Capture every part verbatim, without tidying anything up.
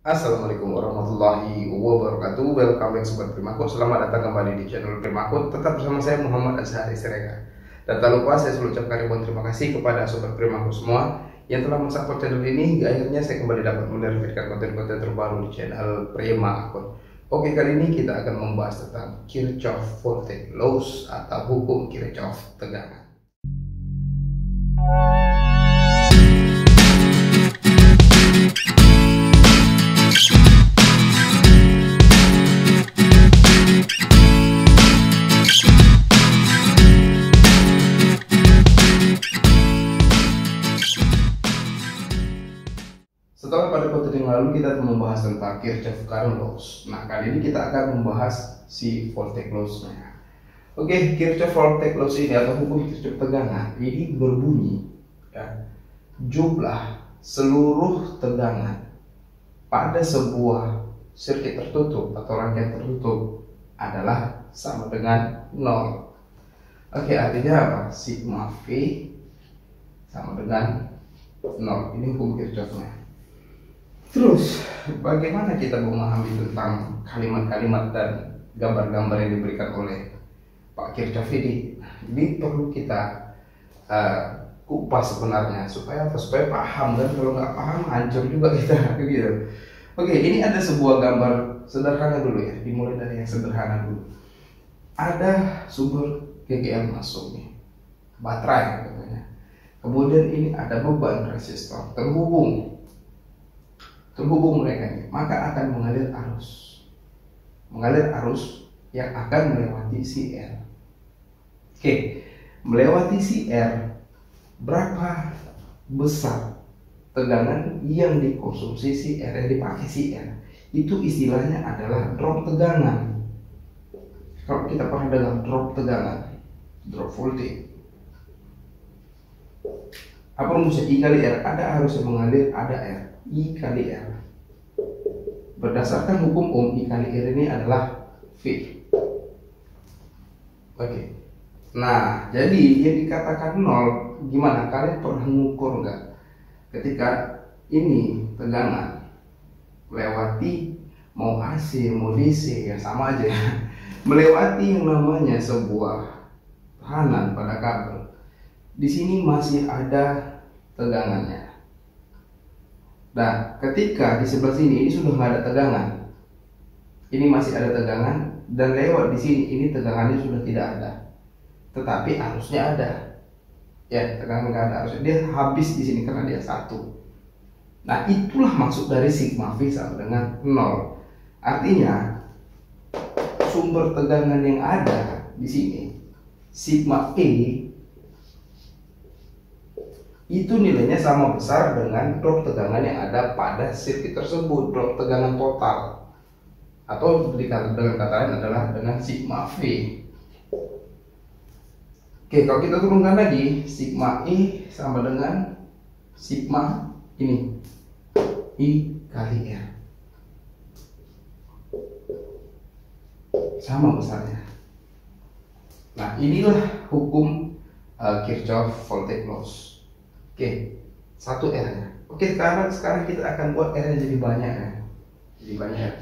Assalamualaikum warahmatullahi wabarakatuh. Welcome back Sobat Primakut. Selamat datang kembali di channel Primakut. Tetap bersama saya Muhammad Azhari Siregar. Dan tak lupa saya selalu ucapkan ribuan terima kasih kepada Sobat Primakut semua yang telah mensupport channel ini hingga akhirnya saya kembali dapat menerbitkan konten-konten terbaru di channel Primakut. Oke, kali ini kita akan membahas tentang Kirchhoff Voltage Laws atau hukum Kirchhoff tegangan. Setelah pada konten yang lalu kita akan membahas tentang Kirchhoff Current Laws. Nah, kali ini kita akan membahas si Voltage Laws-nya. Oke, Kirchhoff Voltage Laws ini atau hukum Kirchhoff tegangan ini berbunyi ya, jumlah seluruh tegangan pada sebuah sirkuit tertutup atau rangkaian tertutup adalah sama dengan nol. Oke, artinya apa? Sigma V sama dengan nol. Ini hukum Kirchhoff-nya. Terus, bagaimana kita memahami tentang kalimat-kalimat dan gambar-gambar yang diberikan oleh Pak Kirchhoff ini? Ini perlu kita uh, kupas sebenarnya supaya apa? Supaya paham, kan kalau nggak paham hancur juga kita gitu. Oke, ini ada sebuah gambar sederhana dulu ya, dimulai dari yang sederhana dulu. Ada sumber G G L masuk nih, baterai katanya. Kemudian ini ada beban resistor terhubung. terhubung mereka ini, maka akan mengalir arus mengalir arus yang akan melewati si R. Oke, melewati si R, berapa besar tegangan yang dikonsumsi si R, yang dipakai si R, itu istilahnya adalah drop tegangan. Kalau kita pernah dengar drop tegangan, drop voltage, apa rumusnya? I kali R, ada arus yang mengalir, ada R, I kali R. Berdasarkan hukum Ohm, I kali R ini adalah V. Oke. Nah, jadi yang dikatakan nol, gimana? Kalian pernah mengukur nggak? Ketika ini tegangan melewati mau A C, mau D C, ya sama aja. Melewati yang namanya sebuah tahanan pada kabel. Di sini masih ada tegangannya. Nah, ketika di sebelah sini ini sudah nggak ada tegangan, ini masih ada tegangan, dan lewat di sini ini tegangannya sudah tidak ada, tetapi arusnya ada. Ya, tegangan nggak ada, arusnya dia habis di sini karena dia satu. Nah, itulah maksud dari sigma V sama dengan nol. Artinya sumber tegangan yang ada di sini, sigma E, itu nilainya sama besar dengan drop tegangan yang ada pada sirkuit tersebut, drop tegangan total, atau dengan kata lain adalah dengan sigma V. Oke, kalau kita turunkan lagi, sigma E sama dengan sigma ini, I kali R, sama besarnya. Nah, inilah hukum uh, Kirchhoff Voltage Laws. Oke, satu R nya. Oke, sekarang sekarang kita akan buat R nya jadi banyak ya. Jadi banyak.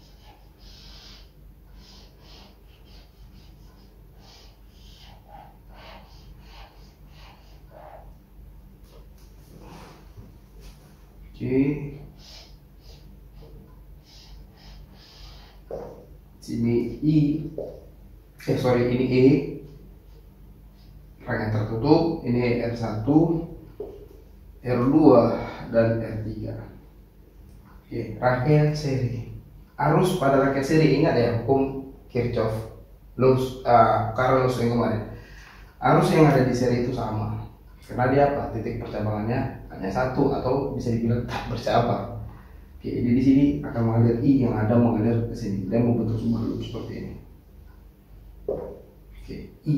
Oke. Sini I. Eh sorry, ini E. Rangkaian tertutup, ini R satu, R dua, dan R tiga. Oke, rangkaian seri. Arus pada rangkaian seri, ingat ya hukum Kirchhoff Laws, uh, Current Laws yang kemarin. Arus yang ada di seri itu sama, karena dia apa? Titik percabangannya hanya satu atau bisa dibilang tak bercabang. Oke, jadi di sini akan mengalir I yang ada mengalir ke sini dan membentuk sebuah loop seperti ini. Oke, I.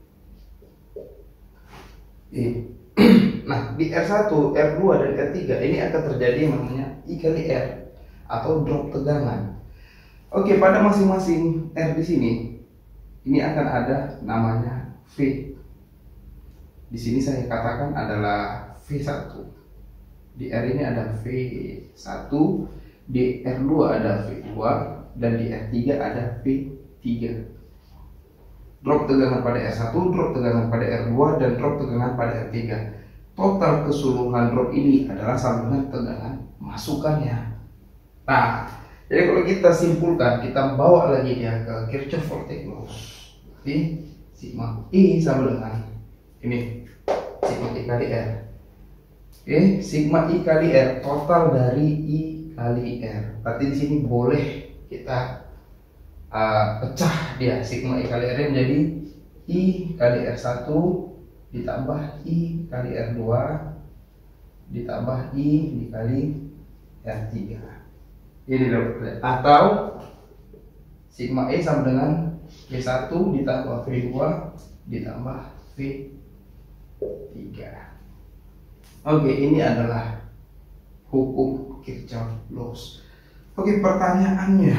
E. Nah, di R satu, R dua, dan R tiga ini akan terjadi yang namanya I kali R atau drop tegangan. Oke, pada masing-masing R di sini ini akan ada namanya V. Di sini saya katakan adalah V satu. Di R ini ada V satu, Di R dua ada V dua dan di R tiga ada V tiga. Drop tegangan pada R satu, drop tegangan pada R dua, dan drop tegangan pada R tiga. Total keseluruhan drop ini adalah sama dengan tegangan masukannya. Nah, jadi kalau kita simpulkan, kita bawa lagi dia ke Kirchhoff voltage laws. Jadi sigma I sama dengan ini sigma I kali R. Oke, sigma I kali R total dari I kali R. Berarti di sini boleh kita uh, pecah dia sigma I kali R menjadi I kali R satu ditambah I kali R dua ditambah I dikali R tiga. Ini dapat. Atau sigma E sama dengan V satu ditambah V dua ditambah V tiga. Oke, ini adalah hukum Kirchhoff laws. Oke, pertanyaannya,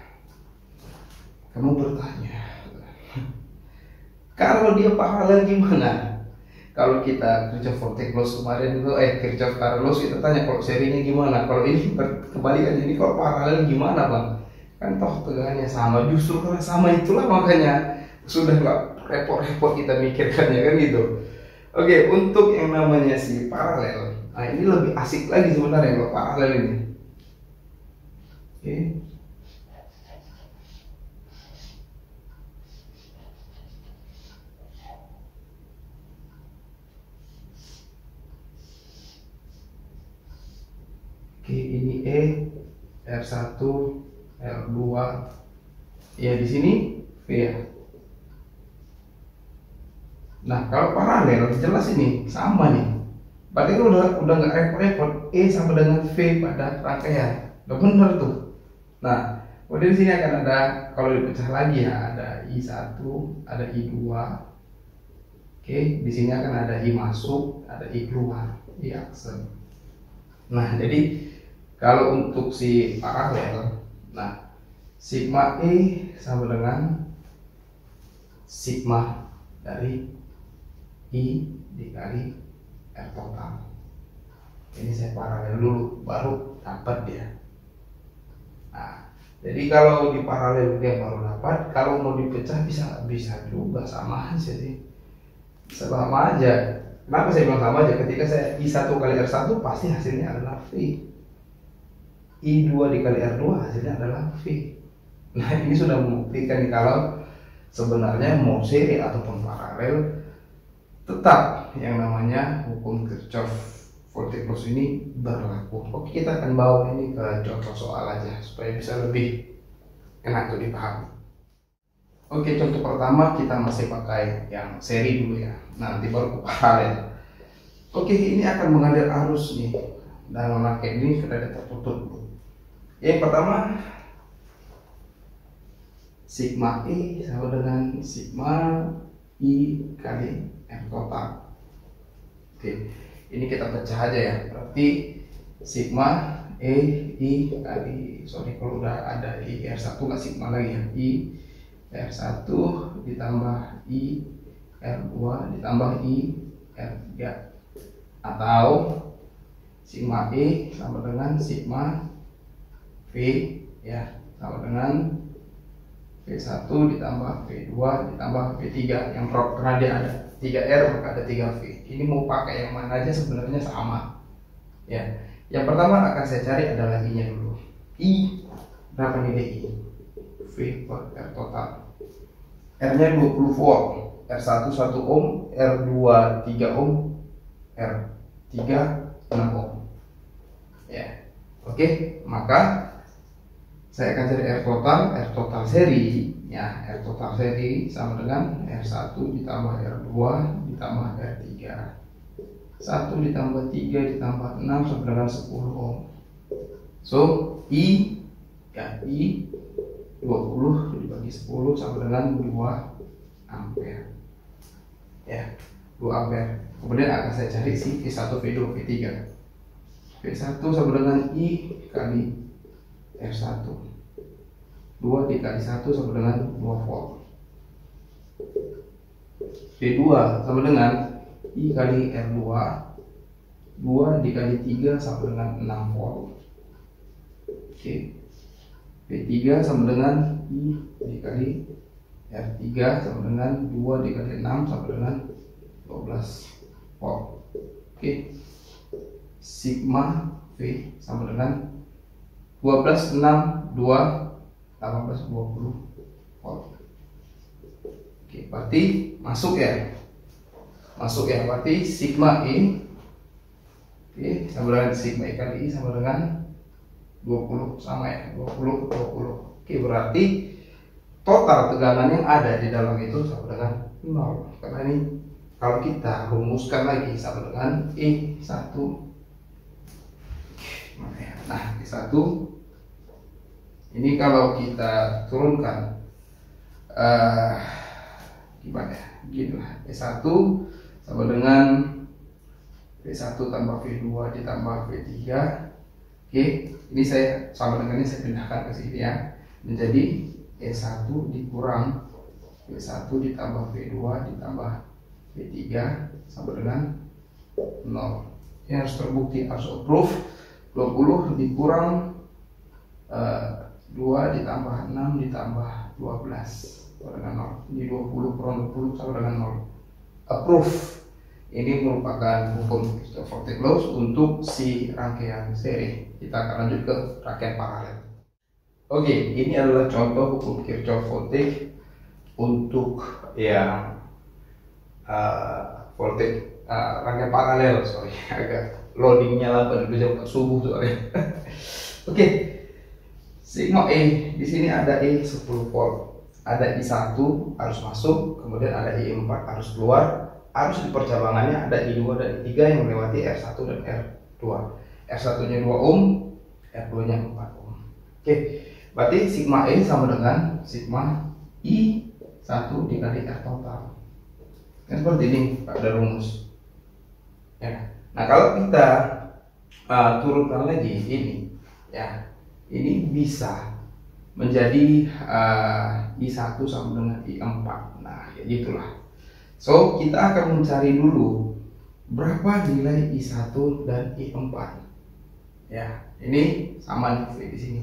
kamu bertanya, kalau dia paralel gimana? Kalau kita Kirchhoff voltage laws kemarin itu, eh Kirchhoff current laws, kita tanya kalau serinya gimana? Kalau ini kebalikannya, ini kalau paralel gimana bang? Kan toh tegangannya sama, justru karena sama itulah makanya sudah nggak repot-repot kita mikirkannya kan gitu. Oke, untuk yang namanya si paralel, nah ini lebih asik lagi sebenarnya kalau paralel ini. Oke. Oke, ini E, R satu, R dua, ya di sini V ya. Nah kalau paralel jelas ini sama nih. Berarti itu udah udah nggak repot-repot. E sama dengan V pada rangkaian. Udah benar tuh. Nah kemudian di sini akan ada, kalau dipecah lagi ya, ada I satu, ada I dua. Oke, di sini akan ada I masuk, ada I keluar, I aksen. Nah jadi kalau untuk si paralel, nah sigma E sama dengan sigma dari I dikali R total. Ini saya paralel dulu, baru dapat dia. Nah, jadi kalau di paralel dia baru dapat, kalau mau dipecah bisa bisa juga, sama aja sih, sama aja. Kenapa saya bilang sama aja? Ketika saya I satu kali R satu pasti hasilnya adalah V. I dua dikali R dua hasilnya adalah V. Nah ini sudah membuktikan kalau sebenarnya mau seri ataupun paralel, tetap yang namanya hukum Kirchhoff voltage laws ini berlaku. Oke, kita akan bawa ini ke contoh soal aja supaya bisa lebih enak untuk dipahami. Oke, contoh pertama kita masih pakai yang seri dulu ya, nanti baru ke paralel. Oke, ini akan mengalir arus nih, dan rangkaian ini sudah ada tertutup dulu. Yang pertama, sigma E sama dengan sigma I kali R total. Oke, ini kita pecah aja ya. Berarti sigma E I kali, sorry kalau udah ada I R satu nggak sigma lagi ya. I R satu ditambah I R dua ditambah I R tiga, atau sigma E sama dengan sigma V ya sama dengan V satu ditambah V dua ditambah V tiga, yang drop karena dia ada tiga R maka ada tiga V. Ini mau pakai yang mana aja sebenarnya sama ya. Yang pertama akan saya cari adalah I nya dulu. I berapa nih D I? V per R total. R nya dua puluh volt, R satu satu ohm, R dua tiga ohm, R tiga enam ohm ya. Oke, maka saya akan cari R total, R total seri ya. R total seri sama dengan R satu ditambah R dua ditambah R tiga. satu ditambah tiga ditambah enam sama dengan sepuluh ohm. So, I ya I dua puluh dibagi sepuluh sama dengan dua ampere. Ya, dua ampere. Kemudian akan saya cari si V satu, V dua, V tiga. V satu sama dengan I kali R satu, dua dikali satu sama dengan dua volt. V dua sama dengan I kali R dua, dua dikali tiga sama dengan enam volt. Oke, V tiga sama dengan I dikali R tiga sama dengan dua dikali enam sama dengan dua belas volt. Oke, sigma V sama dengan dua belas, enam, dua, delapan belas, dua puluh volt. Oke, berarti masuk ya, masuk ya, berarti sigma I, oke, sama dengan sigma I kali I sama dengan dua puluh, sama ya, dua puluh, dua puluh. Oke, berarti total tegangan yang ada di dalam itu sama dengan nol. Karena ini kalau kita rumuskan lagi sama dengan E satu. Nah, E satu ini kalau kita turunkan uh, gimana ya? Gini lah. E satu sama dengan V satu tambah V dua ditambah V tiga. Oke, ini saya sama dengan ini saya pindahkan ke sini ya. Menjadi E satu dikurang V satu ditambah V dua ditambah V tiga sama dengan nol. Ini harus terbukti, harus approve. dua puluh dikurang uh, dua ditambah enam ditambah dua belas sama dengan nol. Ini dua puluh kurang dua puluh sama dengan nol. Approve. Ini merupakan hukum Kirchhoff voltage law untuk si rangkaian seri. Kita akan lanjut ke rangkaian paralel. Oke, ini adalah contoh hukum Kirchhoff voltage untuk yang uh, voltage uh, rangkaian paralel. Sorry, agak loadingnya lambat dulu jam subuh soalnya. Oke, sigma E di sini ada E sepuluh volt, ada I satu harus masuk, kemudian ada I empat harus keluar. Arus di percabangannya ada I dua dan I tiga yang melewati R satu dan R dua. R satu nya dua ohm, R dua nya empat ohm. Oke, berarti sigma E sama dengan sigma I satu dikali R total. Kan seperti ini pada rumus. Ya. Nah, kalau kita uh, turunkan lagi ini, ya, ini bisa menjadi uh, I satu sama dengan I empat. Nah, ya gitulah. So, kita akan mencari dulu berapa nilai I satu dan I empat. Ya, ini sama nih di sini.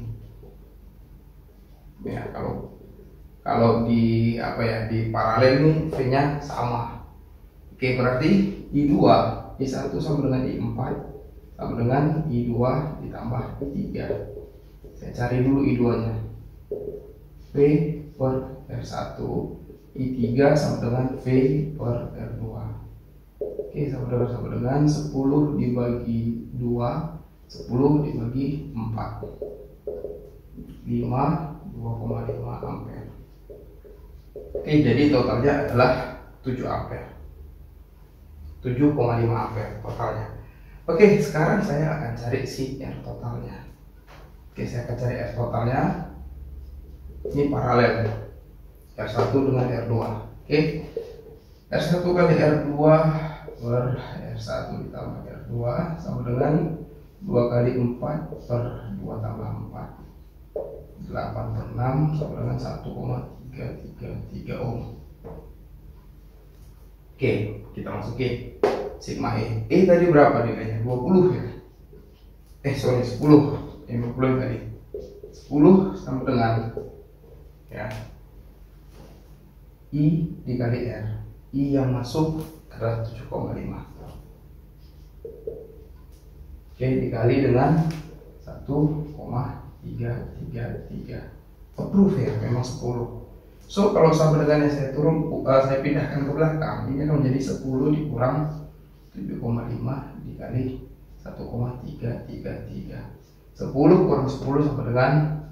Ya, kalau kalau di apa ya, di paralel ini V-nya sama. Oke, berarti I dua, I satu sama dengan I empat sama dengan I dua ditambah I tiga. Saya cari dulu I dua nya. V per R satu, I tiga sama dengan V per R dua. Oke, sama dengan sama dengan sepuluh dibagi dua, sepuluh dibagi empat, lima, dua koma lima ampere. Oke, jadi totalnya adalah tujuh ampere, tujuh koma lima ampere totalnya. Oke, sekarang saya akan cari si R totalnya. Oke, saya akan cari R totalnya. Ini paralel R satu dengan R dua. Oke, R satu kali R dua per R satu ditambah R dua sama dengan dua kali empat per dua tambah empat, delapan per enam sama dengan satu koma tiga tiga tiga ohm. Oke, kita masukin sigma E. E tadi berapa nilainya? dua puluh ya? Eh sorry, sepuluh. Ini dua puluh tadi. sepuluh sama dengan ya I dikali R. I yang masuk adalah tujuh koma lima. Oke, dikali dengan satu koma tiga tiga tiga. Approve ya, memang sepuluh. So, kalau sama dengan yang saya turun, uh, saya pindahkan ke belakang, ini akan menjadi sepuluh dikurang tujuh koma lima dikali satu koma tiga tiga tiga. sepuluh kurang sepuluh sama dengan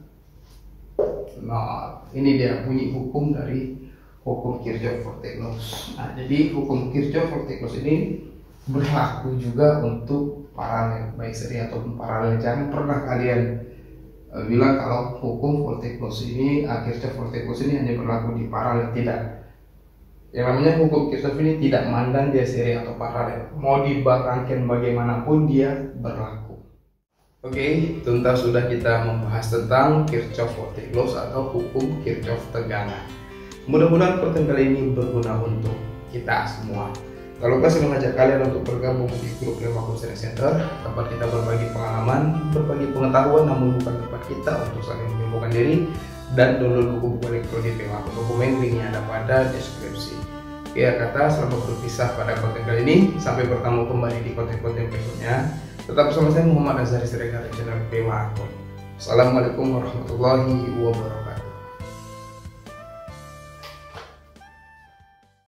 nol. Ini dia bunyi hukum dari hukum Kirchhoff voltage law. Nah, jadi hukum Kirchhoff voltage law ini berlaku juga untuk paralel, baik seri ataupun paralel. Jangan pernah kalian uh, bilang kalau hukum voltage law ini, uh, Kirchhoff voltage law ini hanya berlaku di paralel. Tidak. Yang namanya hukum Kirchhoff ini tidak mandang dia seri atau paralel. Mau di rangkaian bagaimanapun dia berlaku. Oke, okay, tuntas sudah kita membahas tentang Kirchhoff voltage law atau hukum Kirchhoff tegangan. Mudah-mudahan konten kali ini berguna untuk kita semua. Tak lupa saya mengajak kalian untuk bergabung di grup Lema Counseling Center, tempat kita berbagi pengalaman, berbagi pengetahuan, namun bukan tempat kita untuk saling menyembuhkan diri. Dan download buku-buku elektronik Lema Dokumen, linknya ada pada deskripsi. Ya kata, selamat berpisah pada konten kali ini. Sampai bertemu kembali di konten-konten berikutnya. Tetap bersama saya Muhammad Azhari Siregar, channel Lema Akun. Assalamualaikum warahmatullahi wabarakatuh.